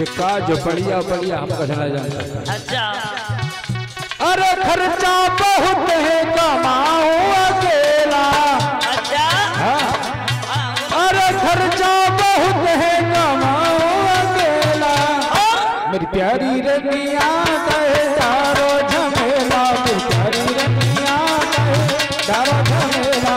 का जो बढ़िया बढ़िया हमको सुना जाता। अच्छा अरे खर्चा बहुत है कमाओ अकेला। अच्छा अरे खर्चा बहुत है कमाओ अकेला। मेरी प्यारी रनिया कहे दारो झमेला। मेरी प्यारी रनिया कहे दारो झमेला।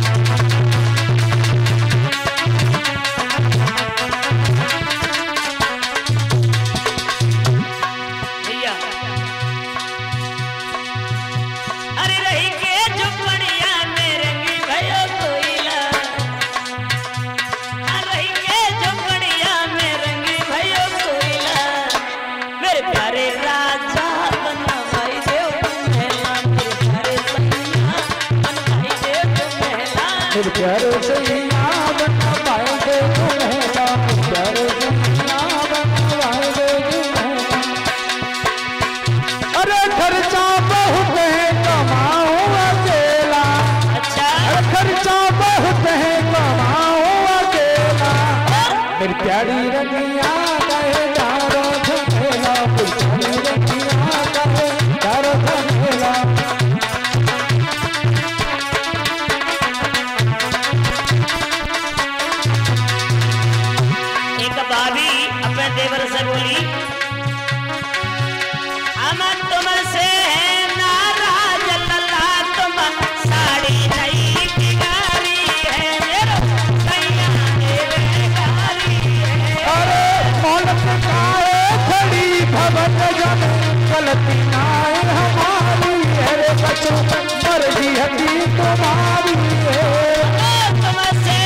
प्यारे सैया बना पाएंगे तुम्हें। प्यारे सैया बना पाएंगे तुम्हें। अरे खर्चा बहुत है कमाओ अकेला। अच्छा खर्चा बहुत है कमाओ अकेला। मेरी प्यारी रनिया कहे दारो झमेला। प्यारी रनिया कहे दारो झमेला। देवर से बोली हम तुमसे नाराज लल्ला। तुम साड़ी नई बिगाड़ी है मेरा सैया बेगारी है। अरे मौलत काए खड़ी भवन जन गलती नाए हमारी है। बचपन मर्जी हकी तुम्हारी है। तुमसे